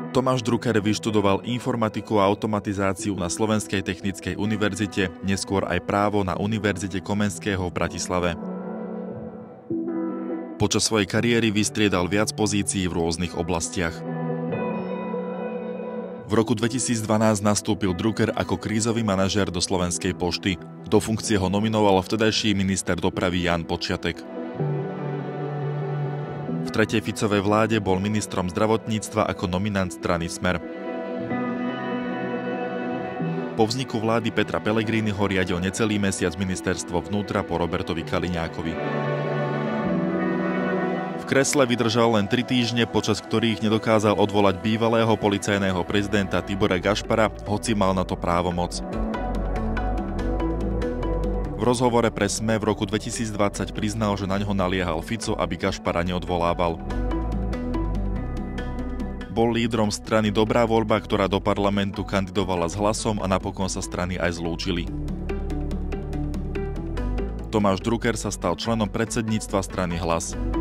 Tomáš Drucker vyštudoval informatiku a automatizáciu na Slovenskej technickej univerzite, neskôr aj právo na Univerzite Komenského v Bratislave. Počas svojej kariéry vystriedal viac pozícií v rôznych oblastiach. V roku 2012 nastúpil Drucker ako krízový manažér do Slovenskej pošty. Do funkcie ho nominoval vtedajší minister dopravy Ján Počiatek. V tretej Ficovej vláde bol ministrom zdravotníctva ako nominant strany Smer. Po vzniku vlády Petra Pellegriniho riadil necelý mesiac ministerstvo vnútra po Robertovi Kaliňákovi. V kresle vydržal len 3 týždne, počas ktorých nedokázal odvolať bývalého policajného prezidenta Tibora Gašpara, hoci mal na to právomoc. V rozhovore pre SME v roku 2020 priznal, že na ňo naliehal Fico, aby Gašpara neodvolával. Bol lídrom strany Dobrá voľba, ktorá do parlamentu kandidovala s Hlasom a napokon sa strany aj zlúčili. Tomáš Drucker sa stal členom predsedníctva strany Hlas.